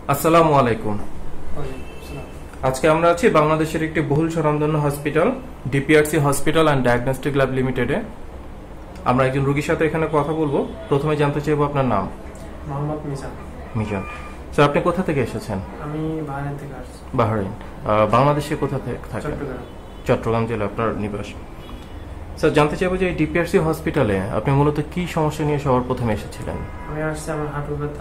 আসসালামু আলাইকুম। আজকে আমরা আছি বাংলাদেশের একটি বহুল স্বনামধন্য hospital DPRC hospital and diagnostic lab লিমিটেডে। আমরা একজন রোগীর সাথে এখানে কথা বলবো। প্রথমে জানতে চাইবো আপনার নাম। মোহাম্মদ মিজান। মিজান স্যার, আপনি কোথা থেকে এসেছেন? আমি বাহরাইন থেকে আসছি। বাহরাইন। বাংলাদেশে কোথা থেকে থাকেন? চট্টগ্রাম জেলা আপনার নিবাস। স্যার, জানতে চাইবো যে এই ডিপিআরসি হসপিটালে আপনি মূলত কি সমস্যা নিয়ে সবার প্রথমে এসেছিলেন? আমি আসছি আমার হাঁটু ব্যথা,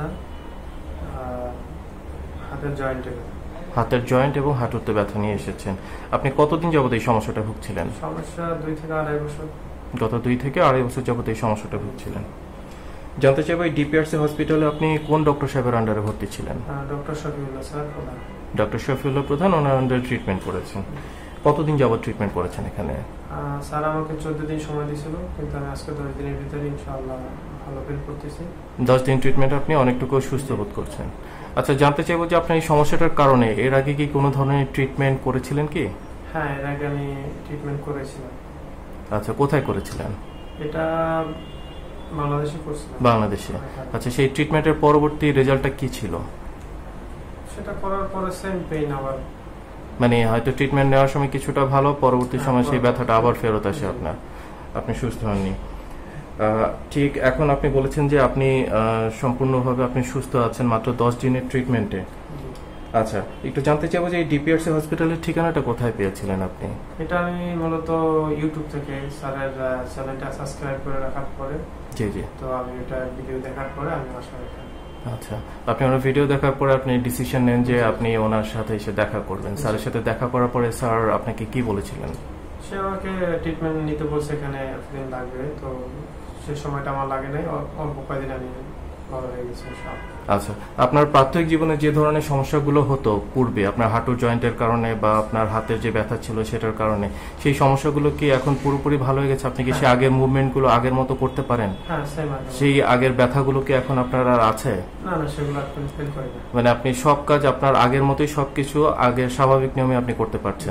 হাতের জয়েন্টে। হাতের জয়েন্ট এবং হাঁটুতে ব্যথা নিয়ে এসেছেন। আপনি কতদিন যাবত এই সমস্যাটা ভুগছিলেন? সমস্যা 2 থেকে 2.5 বছর। গত 2 থেকে 2.5 বছর যাবত এই সমস্যাটা ভুগছিলেন। জানতে চাইবো এই ডিপিআরসি হসপিটালে আপনি কোন ডক্টর সাহেবের আন্ডারে ভর্তি ছিলেন? Doctor Shafiullah sir Pradhan. Doctor Shafiullah Pradhan, ওনার আন্ডারে ট্রিটমেন্ট করেছেন। কতদিন যাবত ট্রিটমেন্ট করেছেন এখানে? স্যার আমাকে 14 দিন সময় দিয়েছিল, কিন্তু আমি আজকে 10 দিনের ভিতরে ইনশাআল্লাহ ভালো ফিল করতেছি। 10 দিন ট্রিটমেন্ট আপনি অনেকটুকু সুস্থ বোধ করছেন। আচ্ছা, জানতে চাইবো যে আপনার এই সমস্যাটার কারণে এর আগে কি কোনো ধরনের ট্রিটমেন্ট করেছিলেন কি? হ্যাঁ, এর আগে আমি ট্রিটমেন্ট করেছিলাম। আচ্ছা, কোথায় করেছিলেন? এটা বাংলাদেশে করেছিলাম। বাংলাদেশে। আচ্ছা, সেই ট্রিটমেন্টের পরবর্তী রেজাল্টটা কি ছিল? সেটা করার পরে সেম পেইন আবার, মানে হয়তো ট্রিটমেন্ট নেওয়ার সময় কিছুটা ভালো, পরবর্তী সময় সেই ব্যথাটা আবার ফেরত আসে আপনি সুস্থ হননি। ঠিক, এখন আপনি বলেছেন যে আপনি সম্পূর্ণভাবে আপনি সুস্থ আছেন মাত্র 10 দিনের ট্রিটমেন্টে। আচ্ছা, একটু জানতে চাইবো যে এই ডিপিআরসি হসপিটালের ঠিকানাটা কোথায় পেয়েছিলেন আপনি? এটা আমি মূলত ইউটিউব থেকে স্যারের চ্যানেলটা সাবস্ক্রাইব করে রাখার পরে। জি জি। তো আমি এটা ভিডিও দেখার পরে আমি আসলে। আচ্ছা, আপনি ওনার ভিডিও দেখার পরে আপনি ডিসিশন নেন যে আপনি ওনার সাথে এসে দেখা করবেন। স্যারের সাথে দেখা করার পরে স্যার আপনাকে কি বলেছিলেন? সে আমাকে ট্রিটমেন্ট নিতে বলছে, এখানে একদিন লাগবে। তো সে সময়টা আমার লাগে নাই, অল্প কয়েকদিন আমি ভালো হয়ে গেছি। আচ্ছা, আপনার প্রাথমিক জীবনে যে ধরনের সমস্যাগুলো হতো পূর্বে, আপনার হাঁটু জয়েন্টের কারণে বা আপনার হাতের যে ব্যথা ছিল সেটার কারণে, সেই সমস্যাগুলো কি এখন পুরোপুরি ভালো হয়ে গেছে? আপনি কি সেই আগের মুভমেন্টগুলো আগের মতো করতে পারেন? হ্যাঁ, সেই আগের ব্যথাগুলো কি এখন আপনার আর আছে? না না, সেগুলো এখন ফিল করি না। মানে আপনি সব কাজ আপনার আগের মতোই সবকিছু আগের স্বাভাবিক নিয়মে আপনি করতে পারছেন?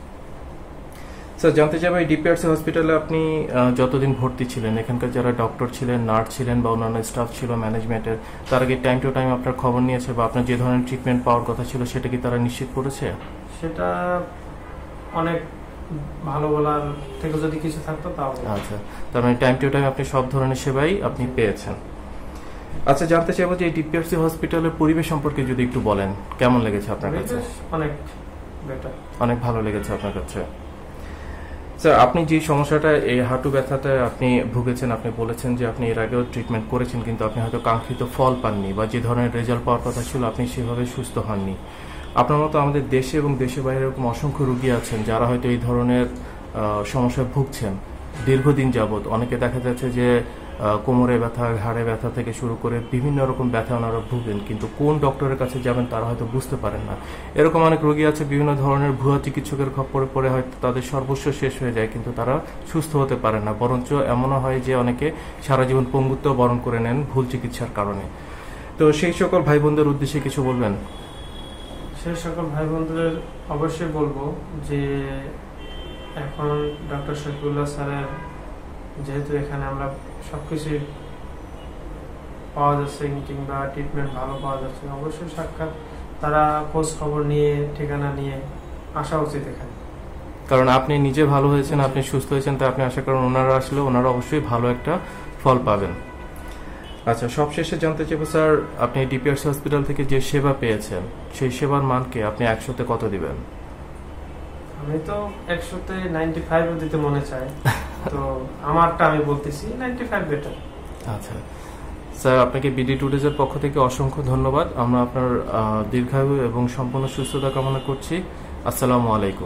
স্যার, জানতে চাইবো এই ডিপিআরসি হসপিটালে আপনি যতদিন ভর্তি ছিলেন, এখানকার যারা ডক্টর ছিলেন, নার্স ছিলেন বা অন্যান্য স্টাফ ছিল ম্যানেজমেন্টের, তারা কি টাইম টু টাইম আপনার খবর নিয়েছে বা আপনার যে ধরনের ট্রিটমেন্ট পাওয়ার কথা ছিল সেটা কি তারা নিশ্চিত করেছে? সেটা অনেক ভালো বলার থেকে যদি কিছু থাকতো তাও। আচ্ছা, তার মানে টাইম টু টাইম আপনি সব ধরনের সেবাই আপনি পেয়েছেন। আচ্ছা, জানতে চাইবো যে এই ডিপিআরসি হসপিটালের পরিবেশ সম্পর্কে যদি একটু বলেন, কেমন লেগেছে আপনার কাছে? অনেক বেটার, অনেক ভালো লেগেছে আপনার কাছে। স্যার, আপনি যে সমস্যাটা এই হাঁটু ব্যথাটা আপনি ভুগেছেন, আপনি বলেছেন যে আপনি এর আগেও ট্রিটমেন্ট করেছেন কিন্তু আপনি হয়তো কাঙ্ক্ষিত ফল পাননি বা যে ধরনের রেজাল্ট পাওয়ার কথা ছিল আপনি সেভাবে সুস্থ হননি। আপনার মতো আমাদের দেশে এবং দেশের বাইরে এরকম অসংখ্য রোগী আছেন যারা হয়তো এই ধরনের সমস্যায় ভুগছেন দীর্ঘদিন যাবৎ। অনেকে দেখা যাচ্ছে যে কোমরে ব্যথা, ঘাড়ে ব্যথা থেকে শুরু করে বিভিন্ন রকম ব্যথা ওনারা ভুগেন, কিন্তু কোন ডক্টরের কাছে যাবেন তারা হয়তো বুঝতে পারেন না। এরকম অনেক রোগী আছে বিভিন্ন ধরনের ভুয়া চিকিৎসকের খপ্পরে পড়ে হয়তো তাদের সর্বস্ব শেষ হয়ে যায়, কিন্তু তারা সুস্থ হতে পারে না। বরঞ্চ এমনও হয় যে অনেকে সারা জীবন পঙ্গুত্ব বরণ করে নেন ভুল চিকিৎসার কারণে। তো সেই সকল ভাই বোনদের উদ্দেশ্যে কিছু বলবেন? সেই সকল ভাই বোনদের অবশ্যই বলবো যে এখন ডক্টর শফিউল্লাহ স্যারের যেহেতু এখানে আমরা সবকিছুই পাওয়া যাচ্ছে কিংবা ট্রিটমেন্ট ভালো পাওয়া যাচ্ছে, অবশ্যই সাক্ষাৎ তারা খোঁজ খবর নিয়ে ঠিকানা নিয়ে আসা উচিত এখানে। কারণ আপনি নিজে ভালো হয়েছেন, আপনি সুস্থ হয়েছেন, তাই আপনি আশা করেন ওনারা আসলে ওনারা অবশ্যই ভালো একটা ফল পাবেন। আচ্ছা, সবশেষে জানতে চাইবো স্যার, আপনি ডিপিআরসি হসপিটাল থেকে যে সেবা পেয়েছেন সেই সেবার মানকে আপনি 100-তে কত দিবেন? আমি তো 100-তে 95 দিতে মনে চাই, তো আমারটা আমি বলতেছি 95 বেটার। আচ্ছা স্যার, আপনাকে বিডি টুডেজের পক্ষ থেকে অসংখ্য ধন্যবাদ। আমরা আপনার দীর্ঘায়ু এবং সম্পূর্ণ সুস্থতা কামনা করছি। আসসালামু আলাইকুম।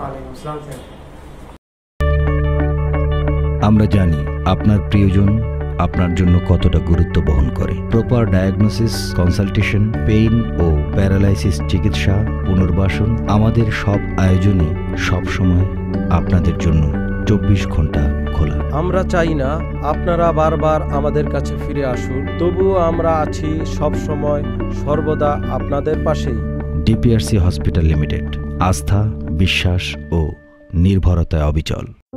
আমরা জানি আপনার প্রিয়জন আপনার জন্য কতটা গুরুত্ব বহন করে। প্রপার ডায়াগনোসিস, কনসালটেশন, পেইন ও প্যারালাইসিস চিকিৎসা, পুনর্বাসন, আমাদের সব আয়োজনই সবসময় আপনাদের জন্য 24 ঘন্টা খোলা। আমরা চাই না আপনারা বারবার আমাদের কাছে ফিরে আসুন, তবুও আমরা আছি সব সময় সর্বদা আপনাদের পাশেই। ডিপিআরসি হসপিটাল লিমিটেড, আস্থা, বিশ্বাস ও নির্ভরতায় অবিচল।